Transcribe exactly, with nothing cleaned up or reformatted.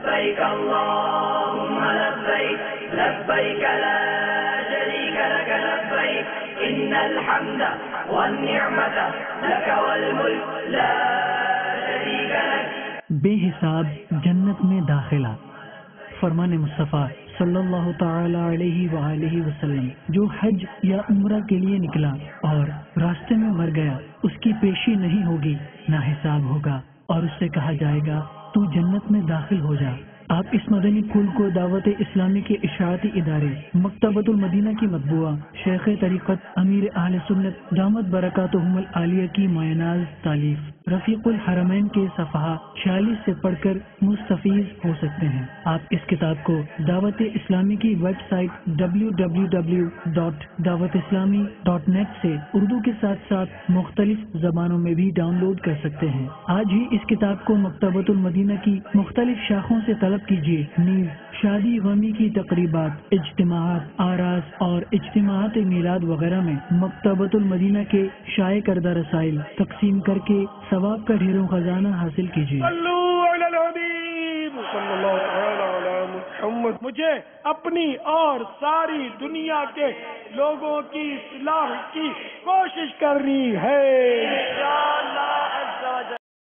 لبيك اللهم لبيك لبيك لا شريك لك لبيك إن الحمد والنعمة لك والملك لا شريك لك. بے حساب جنت میں داخلہ. فرمان مصطفیٰ صلی اللہ تعالی علیہ وآلہ وسلم. جو حج یا عمرہ کے لیے نکلا اور راستے میں مر گیا اس کی پیشی نہیں ہوگی نہ حساب ہوگا اور اس سے کہا جائے گا تو جنت میں داخل ہو جا. آپ اس مدنی پھول کو دعوت اسلامی کے اشاعتی ادارے مکتبۃ المدینہ کی مطبوعہ شیخ طریقت امیر اہل سنت دامت برکاتہم العالیہ کی معناز تالیف رفیق الحرمین کے صفحہ چھیالیس سے پڑھ کر مستفیض ہو سکتے ہیں. آپ اس کتاب کو دعوت اسلامی کی web site W W W dot Dawat Islami dot net سے اردو کے ساتھ ساتھ مختلف زبانوں میں بھی ڈاؤن لوڈ کر سکتے ہیں. آج ہی اس کتاب کو مکتبۃ المدینہ کی مختلف شاخوں سے طلب کیجیے. نیز شادی غمی کی تقریبات، اجتماعات، آراس اور اجتماعات میلاد وغیرہ میں مکتبۃ المدینہ کے شائع کردہ رسائل تقسیم کر کے ثواب کا ڈھیروں خزانہ حاصل کیجیے. مجھے اپنی اور ساری دنیا کے لوگوں کی اصلاح کی کوشش کرنی ہے.